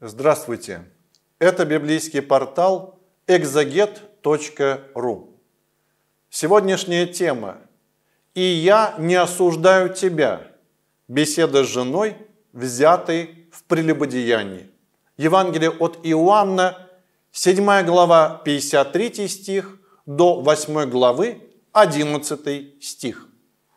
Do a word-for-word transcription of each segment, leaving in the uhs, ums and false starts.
Здравствуйте! Это библейский портал экзегет точка ру. Сегодняшняя тема «И я не осуждаю тебя» – беседа с женой, взятой в прелюбодеянии. Евангелие от Иоанна, седьмая глава, пятьдесят третий стих, до восьмой главы, одиннадцатый стих.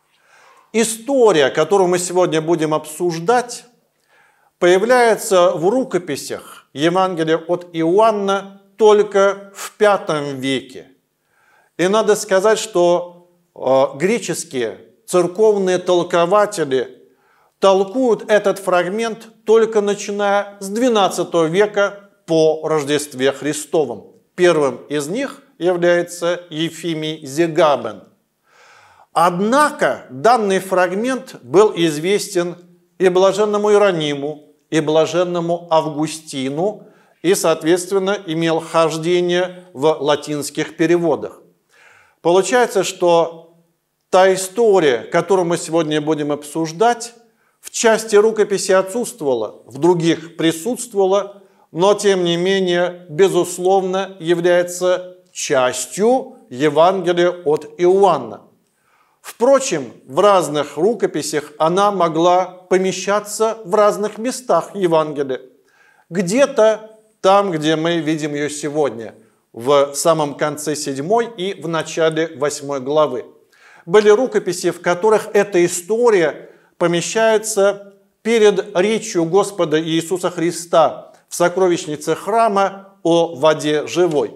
История, которую мы сегодня будем обсуждать, появляется в рукописях Евангелия от Иоанна только в пятом веке. И надо сказать, что э, греческие церковные толкователи толкуют этот фрагмент только начиная с двенадцатого века по Рождестве Христовом. Первым из них является Ефимий Зегабен. Однако данный фрагмент был известен и блаженному Иерониму, и блаженному Августину, и, соответственно, имел хождение в латинских переводах. Получается, что та история, которую мы сегодня будем обсуждать, в части рукописи отсутствовала, в других присутствовала, но, тем не менее, безусловно, является частью Евангелия от Иоанна. Впрочем, в разных рукописях она могла помещаться в разных местах Евангелия. Где-то там, где мы видим ее сегодня, в самом конце седьмой и в начале восьмой главы. Были рукописи, в которых эта история помещается перед речью Господа Иисуса Христа в сокровищнице храма о воде живой.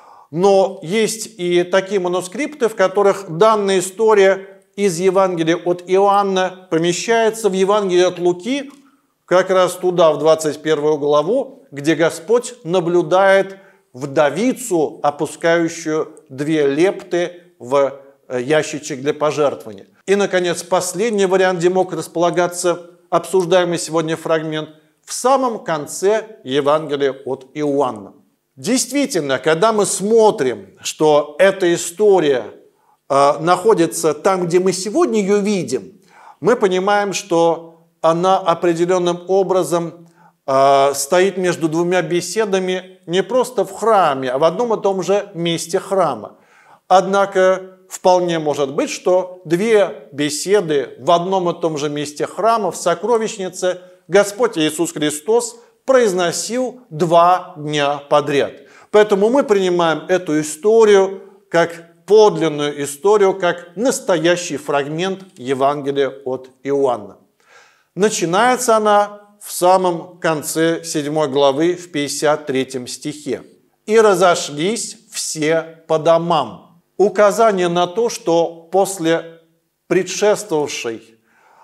Но есть и такие манускрипты, в которых данная история из Евангелия от Иоанна помещается в Евангелие от Луки, как раз туда, в двадцать первую главу, где Господь наблюдает вдовицу, опускающую две лепты в ящичек для пожертвования. И, наконец, последний вариант, где мог располагаться обсуждаемый сегодня фрагмент, в самом конце Евангелия от Иоанна. Действительно, когда мы смотрим, что эта история э, находится там, где мы сегодня ее видим, мы понимаем, что она определенным образом э, стоит между двумя беседами не просто в храме, а в одном и том же месте храма. Однако вполне может быть, что две беседы в одном и том же месте храма, в сокровищнице, Господь Иисус Христос произносил два дня подряд. Поэтому мы принимаем эту историю как подлинную историю, как настоящий фрагмент Евангелия от Иоанна. Начинается она в самом конце седьмой главы в пятьдесят третьем стихе. «И разошлись все по домам». Указание на то, что после предшествовавшей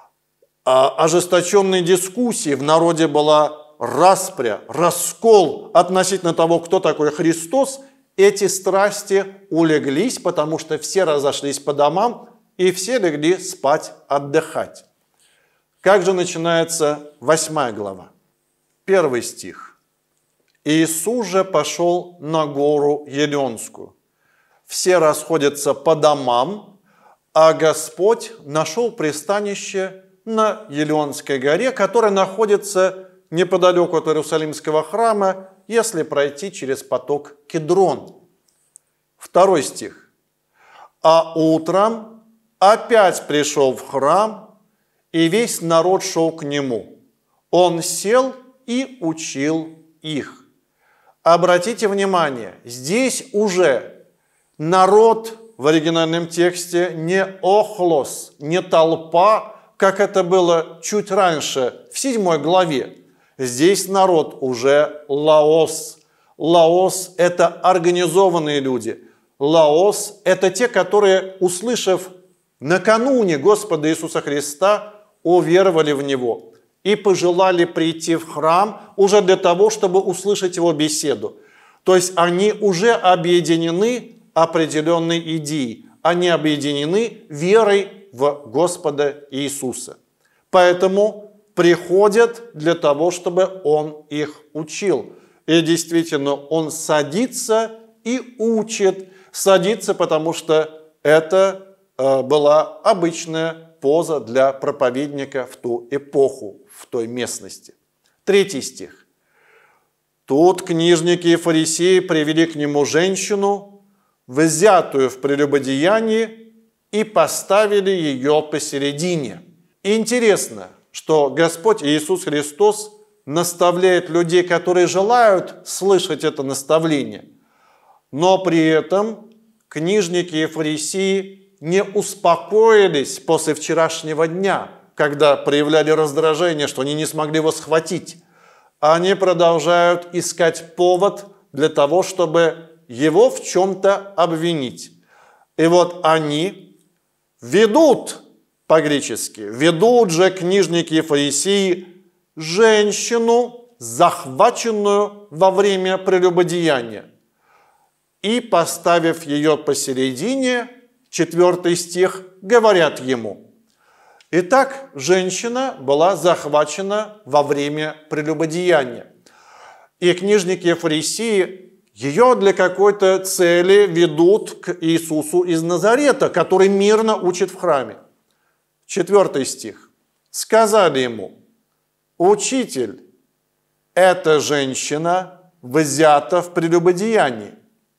ожесточенной дискуссии в народе была распря, раскол относительно того, кто такой Христос, эти страсти улеглись, потому что все разошлись по домам и все легли спать, отдыхать. Как же начинается восьмая глава? Первый стих. «Иисус же пошел на гору Елеонскую. Все расходятся по домам, а Господь нашел пристанище на Елеонской горе, которая находится неподалеку от Иерусалимского храма, если пройти через поток Кедрон». Второй стих. «А утром опять пришел в храм, и весь народ шел к нему. Он сел и учил их». Обратите внимание, здесь уже народ в оригинальном тексте не охлос, не толпа, как это было чуть раньше, в седьмой главе. Здесь народ уже лаос. Лаос – это организованные люди. Лаос – это те, которые, услышав накануне Господа Иисуса Христа, уверовали в Него и пожелали прийти в храм уже для того, чтобы услышать Его беседу. То есть они уже объединены определенной идеей. Они объединены верой в Господа Иисуса. Поэтому приходят для того, чтобы Он их учил. И действительно, Он садится и учит. Садится, потому что это э, была обычная поза для проповедника в ту эпоху, в той местности. Третий стих. Тут книжники и фарисеи привели к нему женщину, взятую в прелюбодеянии, и поставили ее посередине. Интересно, что Господь Иисус Христос наставляет людей, которые желают слышать это наставление, но при этом книжники и фарисеи не успокоились после вчерашнего дня, когда проявляли раздражение, что они не смогли его схватить. Они продолжают искать повод для того, чтобы его в чем-то обвинить. И вот они ведут, по-гречески, ведут же книжники и фарисеи женщину, захваченную во время прелюбодеяния, и, поставив ее посередине, четвертый стих, говорят ему. Итак, женщина была захвачена во время прелюбодеяния. И книжники и фарисеи ее для какой-то цели ведут к Иисусу из Назарета, который мирно учит в храме. Четвертый стих. Сказали ему: «Учитель, эта женщина взята в прелюбодеянии».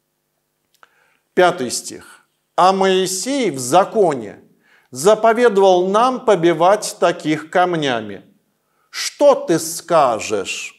Пятый стих. «А Моисей в законе заповедовал нам побивать таких камнями. Что ты скажешь?»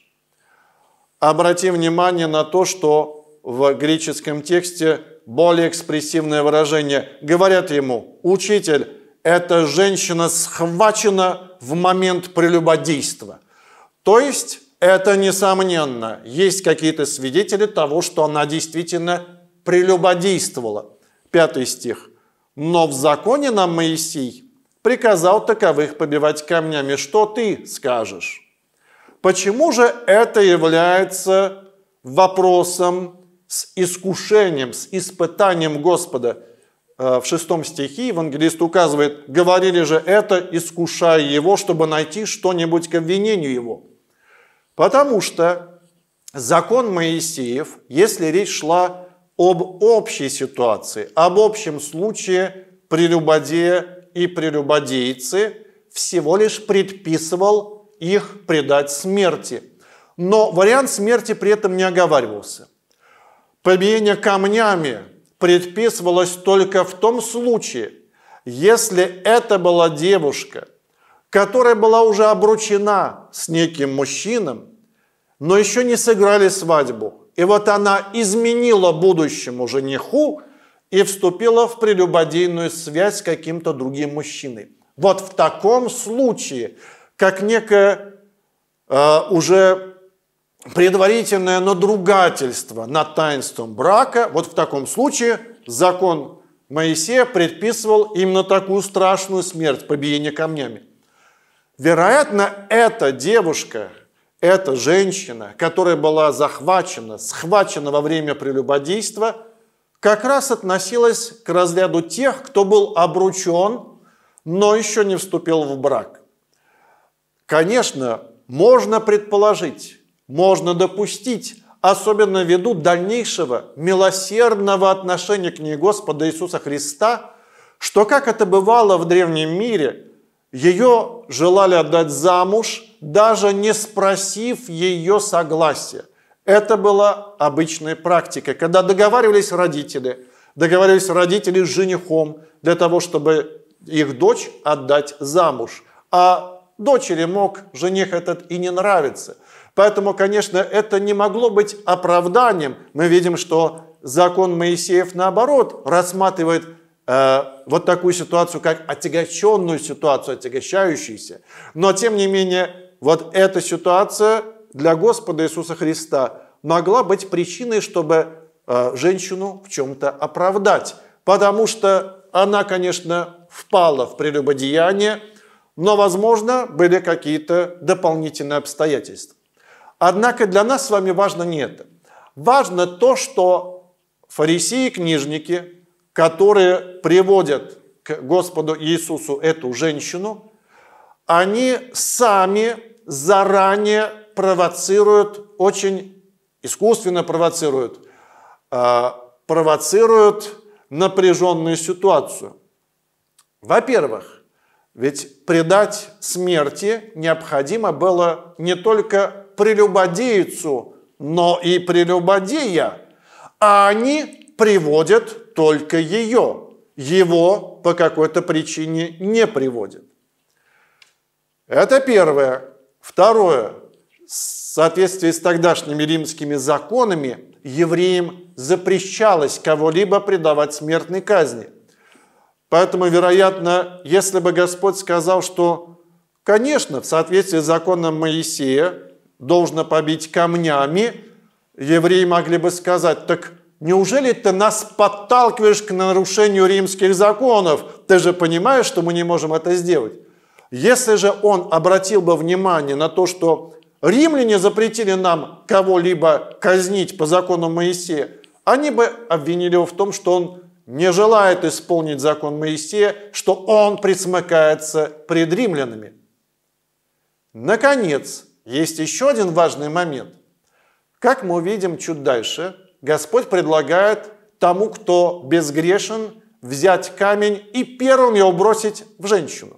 Обрати внимание на то, что в греческом тексте более экспрессивное выражение. Говорят ему: «Учитель, эта женщина схвачена в момент прелюбодейства». То есть это, несомненно, есть какие-то свидетели того, что она действительно прелюбодействовала. Пятый стих. «Но в законе нам Моисей приказал таковых побивать камнями. Что ты скажешь?» Почему же это является вопросом с искушением, с испытанием Господа? В шестом стихе евангелист указывает: «Говорили же это, искушая его, чтобы найти что-нибудь к обвинению его». Потому что закон Моисеев, если речь шла об общей ситуации, об общем случае прелюбодея и прелюбодейцы, всего лишь предписывал их предать смерти. Но вариант смерти при этом не оговаривался. Побиение камнями предписывалось только в том случае, если это была девушка, которая была уже обручена с неким мужчином, но еще не сыграли свадьбу. И вот она изменила будущему жениху и вступила в прелюбодейную связь с каким-то другим мужчиной. Вот в таком случае, как некое э, уже предварительное надругательство над таинством брака, вот в таком случае закон Моисея предписывал именно такую страшную смерть, побиение камнями. Вероятно, эта девушка, эта женщина, которая была захвачена, схвачена во время прелюбодейства, как раз относилась к разряду тех, кто был обручен, но еще не вступил в брак. Конечно, можно предположить, можно допустить, особенно ввиду дальнейшего милосердного отношения к ней Господа Иисуса Христа, что, как это бывало в древнем мире, ее желали отдать замуж, даже не спросив ее согласия. Это была обычная практика, когда договаривались родители, договаривались родители с женихом для того, чтобы их дочь отдать замуж. А дочери мог жених этот и не нравиться. Поэтому, конечно, это не могло быть оправданием. Мы видим, что закон Моисеев, наоборот, рассматривает э, вот такую ситуацию, как отягощенную ситуацию, отягощающуюся. Но, тем не менее, вот эта ситуация для Господа Иисуса Христа могла быть причиной, чтобы э, женщину в чем-то оправдать. Потому что она, конечно, впала в прелюбодеяние, но, возможно, были какие-то дополнительные обстоятельства. Однако для нас с вами важно не это. Важно то, что фарисеи и книжники, которые приводят к Господу Иисусу эту женщину, они сами заранее провоцируют, очень искусственно провоцируют, провоцируют напряженную ситуацию. Во-первых, ведь предать смерти необходимо было не только прелюбодейцу, но и прелюбодея, а они приводят только ее. Его по какой-то причине не приводят. Это первое. Второе. В соответствии с тогдашними римскими законами евреям запрещалось кого-либо предавать смертной казни. Поэтому, вероятно, если бы Господь сказал, что, конечно, в соответствии с законом Моисея должно побить камнями, евреи могли бы сказать: так неужели ты нас подталкиваешь к нарушению римских законов? Ты же понимаешь, что мы не можем это сделать. Если же он обратил бы внимание на то, что римляне запретили нам кого-либо казнить по закону Моисея, они бы обвинили его в том, что он не желает исполнить закон Моисея, что он присмыкается пред римлянами. Наконец, есть еще один важный момент. Как мы увидим чуть дальше, Господь предлагает тому, кто безгрешен, взять камень и первым его бросить в женщину.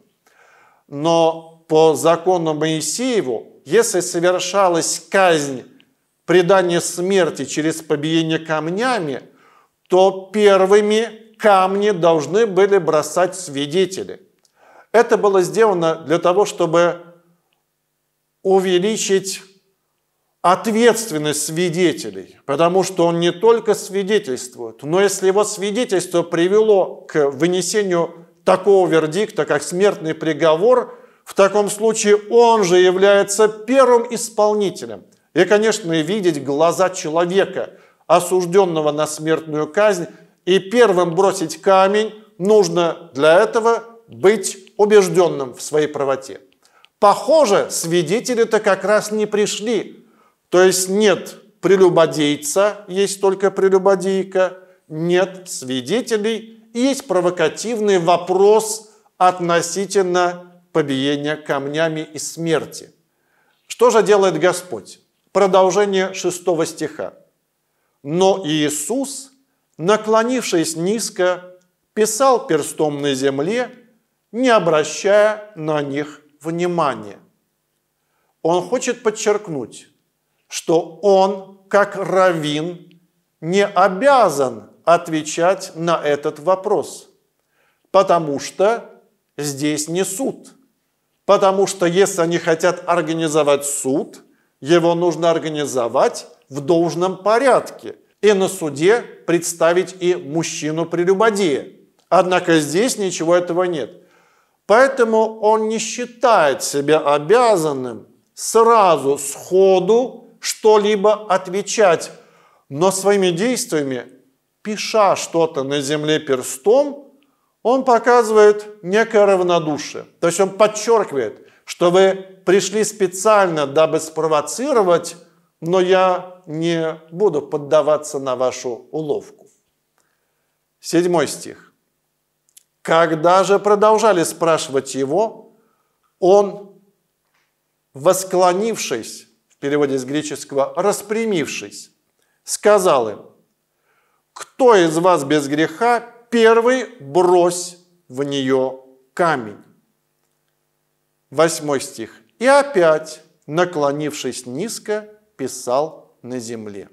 Но по закону Моисееву, если совершалась казнь, предание смерти через побиение камнями, то первыми камни должны были бросать свидетели. Это было сделано для того, чтобы увеличить ответственность свидетелей, потому что он не только свидетельствует, но если его свидетельство привело к вынесению такого вердикта, как смертный приговор, в таком случае он же является первым исполнителем. И, конечно, видеть глаза человека, осужденного на смертную казнь, и первым бросить камень, нужно для этого быть убежденным в своей правоте. Похоже, свидетели-то как раз не пришли. То есть нет прелюбодейца, есть только прелюбодейка, нет свидетелей, и есть провокативный вопрос относительно побиения камнями и смерти. Что же делает Господь? Продолжение шестого стиха. Но Иисус, наклонившись низко, писал перстом на земле, не обращая на них внимания. Он хочет подчеркнуть, что он, как раввин, не обязан отвечать на этот вопрос, потому что здесь не суд. Потому что если они хотят организовать суд, его нужно организовать в должном порядке и на суде представить и мужчину-прелюбодея. Однако здесь ничего этого нет. Поэтому он не считает себя обязанным сразу, сходу что-либо отвечать, но своими действиями, пиша что-то на земле перстом, он показывает некое равнодушие. То есть он подчеркивает, что вы пришли специально, дабы спровоцировать, но я не буду поддаваться на вашу уловку. Седьмой стих. Когда же продолжали спрашивать его, он, восклонившись, в переводе с греческого распрямившись, сказал им: кто из вас без греха, первый брось в нее камень. Восьмой стих. И опять, наклонившись низко, писал на земле.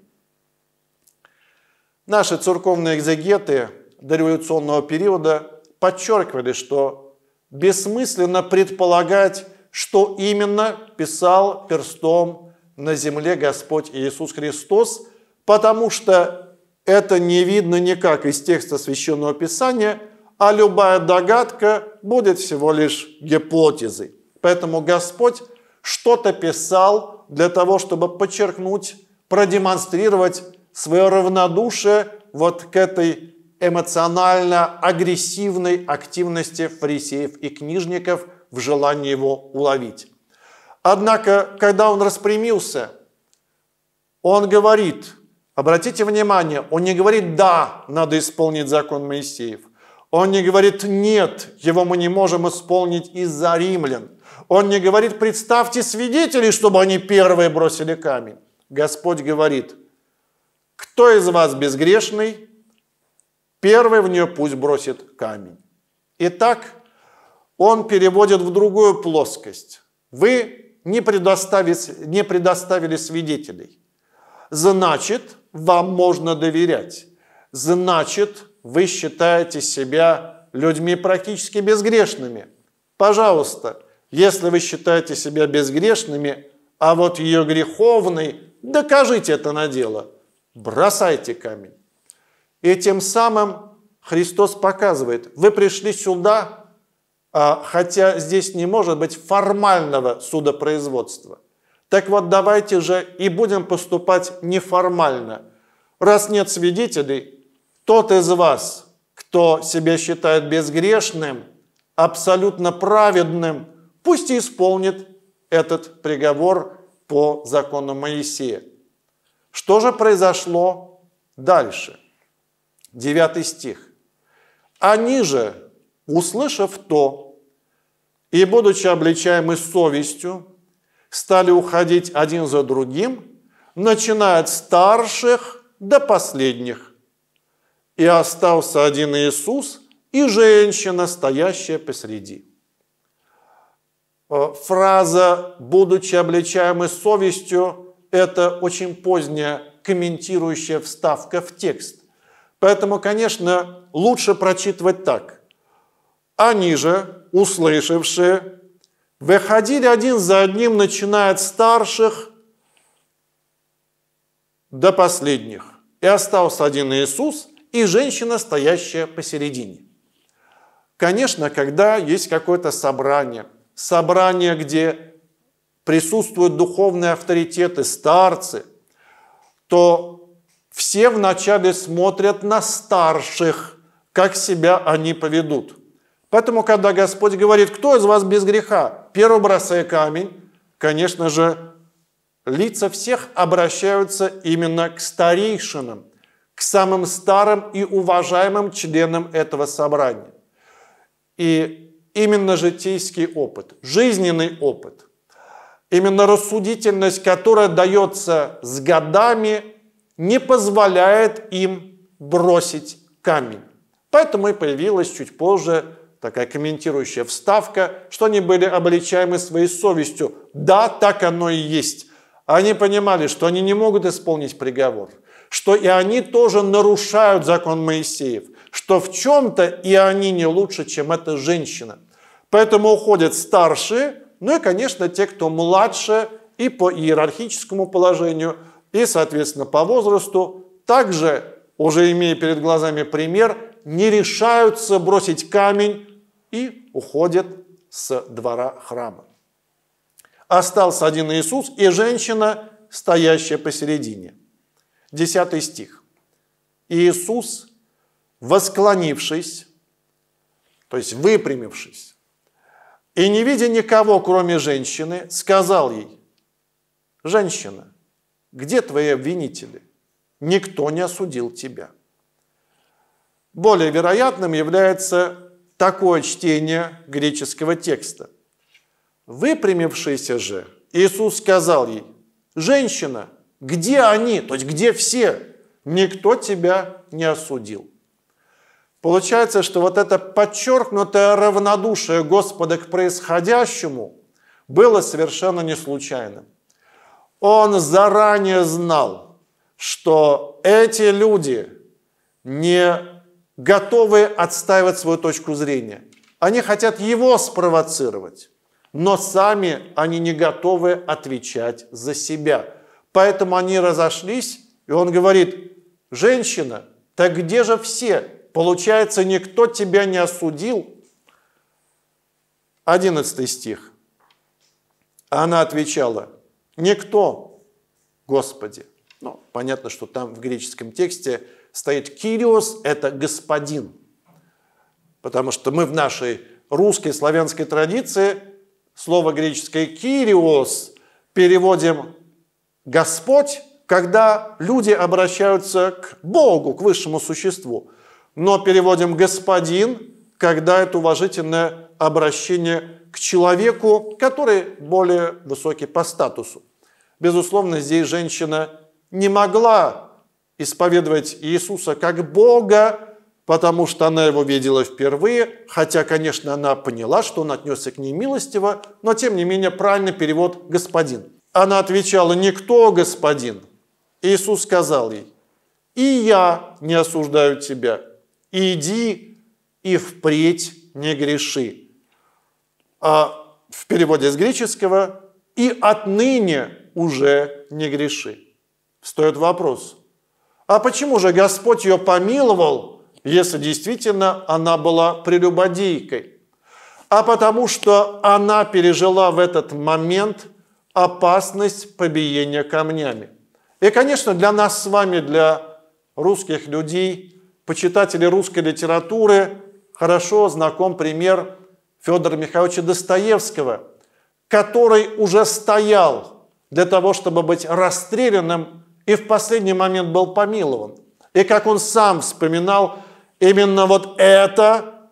Наши церковные экзегеты дореволюционного периода подчеркивали, что бессмысленно предполагать, что именно писал перстом на земле Господь Иисус Христос, потому что это не видно никак из текста Священного Писания, а любая догадка будет всего лишь гипотезой. Поэтому Господь что-то писал для того, чтобы подчеркнуть, продемонстрировать свое равнодушие вот к этой эмоционально-агрессивной активности фарисеев и книжников в желании его уловить. Однако, когда он распрямился, он говорит, обратите внимание, он не говорит «да, надо исполнить закон Моисеев». Он не говорит «нет, его мы не можем исполнить из-за римлян». Он не говорит «представьте свидетелей, чтобы они первые бросили камень». Господь говорит: кто из вас безгрешный, первый в нее пусть бросит камень. Итак, он переводит в другую плоскость. Вы не предоставили, не предоставили свидетелей. значит, вам можно доверять. Значит, вы считаете себя людьми практически безгрешными. Пожалуйста, если вы считаете себя безгрешными, а вот ее греховной, докажите это на дело. Бросайте камень. И тем самым Христос показывает, вы пришли сюда, хотя здесь не может быть формального судопроизводства. Так вот, давайте же и будем поступать неформально. Раз нет свидетелей, тот из вас, кто себя считает безгрешным, абсолютно праведным, пусть и исполнит этот приговор по закону Моисея. Что же произошло дальше? Девятый стих. Они же, услышав то, и, будучи обличаемы совестью, стали уходить один за другим, начиная от старших до последних. И остался один Иисус и женщина, стоящая посреди. Фраза «будучи обличаемы совестью» – это очень поздняя комментирующая вставка в текст. Поэтому, конечно, лучше прочитывать так. Они же, услышавшие, выходили один за одним, начиная от старших до последних. И остался один Иисус и женщина, стоящая посередине. Конечно, когда есть какое-то собрание, собрание, где присутствуют духовные авторитеты, старцы, то все вначале смотрят на старших, как себя они поведут. Поэтому, когда Господь говорит, кто из вас без греха, первый бросая камень, конечно же, лица всех обращаются именно к старейшинам, к самым старым и уважаемым членам этого собрания. И именно житейский опыт, жизненный опыт, именно рассудительность, которая дается с годами, не позволяет им бросить камень. Поэтому и появилась чуть позже такая комментирующая вставка, что они были обличаемы своей совестью. Да, так оно и есть. Они понимали, что они не могут исполнить приговор, что и они тоже нарушают закон Моисеев, что в чем-то и они не лучше, чем эта женщина. Поэтому уходят старшие, ну и, конечно, те, кто младше и по иерархическому положению, и, соответственно, по возрасту, также, уже имея перед глазами пример, не решаются бросить камень и уходят с двора храма. Остался один Иисус и женщина, стоящая посередине. Десятый стих. Иисус, восклонившись, то есть выпрямившись, и не видя никого, кроме женщины, сказал ей: «Женщина, где твои обвинители? Никто не осудил тебя». Более вероятным является такое чтение греческого текста. Выпрямившийся же, Иисус сказал ей: «Женщина, где они?» То есть где все? Никто тебя не осудил. Получается, что вот это подчеркнутое равнодушие Господа к происходящему было совершенно не случайным. Он заранее знал, что эти люди не готовы отстаивать свою точку зрения. Они хотят его спровоцировать, но сами они не готовы отвечать за себя. Поэтому они разошлись, и он говорит: «Женщина, так где же все? Получается, никто тебя не осудил?» Одиннадцатый стих. Она отвечала: «Никто, Господи». Ну, понятно, что там в греческом тексте стоит «кириос» – это «господин». Потому что мы в нашей русской славянской традиции слово греческое «кириос» переводим «Господь», когда люди обращаются к Богу, к высшему существу. Но переводим «господин», когда это уважительное обращение к человеку, который более высокий по статусу. Безусловно, здесь женщина не могла исповедовать Иисуса как Бога, потому что она его видела впервые, хотя, конечно, она поняла, что он отнесся к ней милостиво, но, тем не менее, правильный перевод «господин». Она отвечала: «Никто, господин». Иисус сказал ей: «И я не осуждаю тебя, иди и впредь не греши». А в переводе с греческого: «и отныне уже не греши». Встает вопрос: а почему же Господь ее помиловал, если действительно она была прелюбодейкой? А потому что она пережила в этот момент опасность побиения камнями. И, конечно, для нас с вами, для русских людей, почитателей русской литературы, хорошо знаком пример Федора Михайловича Достоевского, который уже стоял для того, чтобы быть расстрелянным, и в последний момент был помилован. И как он сам вспоминал, именно вот это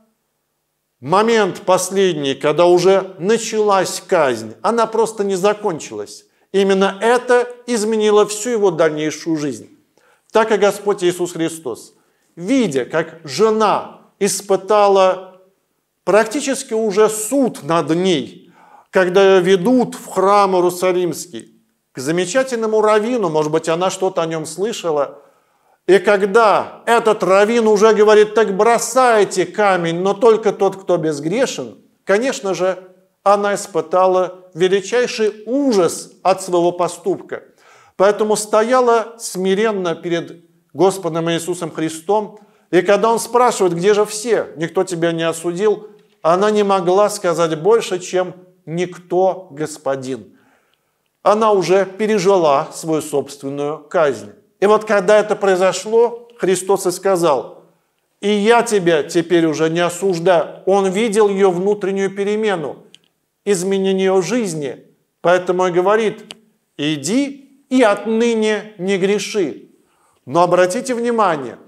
момент последний, когда уже началась казнь, она просто не закончилась. Именно это изменило всю его дальнейшую жизнь. Так и Господь Иисус Христос, видя, как жена испытала практически уже суд над ней, когда ее ведут в храм Иерусалимский, к замечательному раввину, может быть, она что-то о нем слышала, и когда этот раввин уже говорит: так бросайте камень, но только тот, кто безгрешен, конечно же, она испытала величайший ужас от своего поступка. Поэтому стояла смиренно перед Господом Иисусом Христом, и когда Он спрашивает: где же все, никто тебя не осудил, она не могла сказать больше, чем «никто, Господин». Она уже пережила свою собственную казнь. И вот когда это произошло, Христос и сказал: «И я тебя теперь уже не осуждаю». Он видел ее внутреннюю перемену, изменение ее жизни, поэтому и говорит: «Иди и отныне не греши». Но обратите внимание,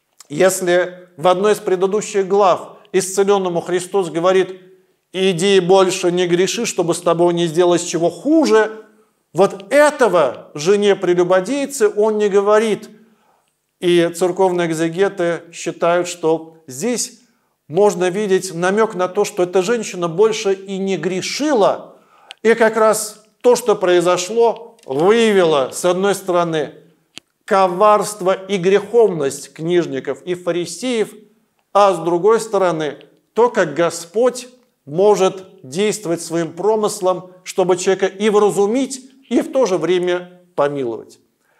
если в одной из предыдущих глав исцеленному Христос говорит: «Иди и больше не греши, чтобы с тобой не сделалось чего хуже», вот этого жене прелюбодейцы он не говорит. И церковные экзегеты считают, что здесь можно видеть намек на то, что эта женщина больше и не грешила. И как раз то, что произошло, выявило, с одной стороны, коварство и греховность книжников и фарисеев, а с другой стороны, то, как Господь может действовать своим промыслом, чтобы человека и вразумить, и в то же время помиловать.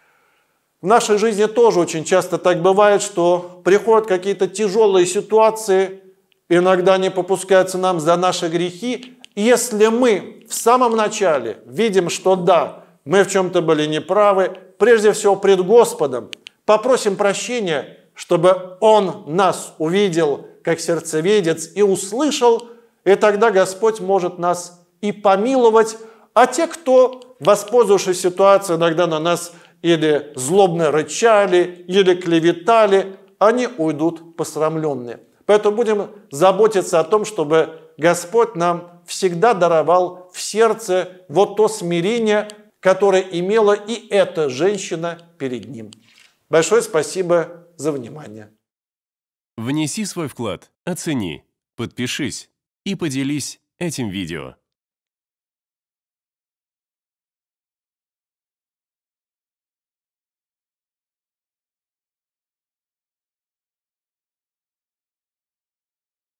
В нашей жизни тоже очень часто так бывает, что приходят какие-то тяжелые ситуации, иногда они попускаются нам за наши грехи. И если мы в самом начале видим, что да, мы в чем-то были неправы, прежде всего пред Господом, попросим прощения, чтобы Он нас увидел как сердцеведец и услышал, и тогда Господь может нас и помиловать. А те, кто, воспользовавшись ситуацией, иногда на нас или злобно рычали, или клеветали, они уйдут посрамленные. Поэтому будем заботиться о том, чтобы Господь нам всегда даровал в сердце вот то смирение, которое имела и эта женщина перед Ним. Большое спасибо за внимание. Внеси свой вклад, оцени, подпишись и поделись этим видео.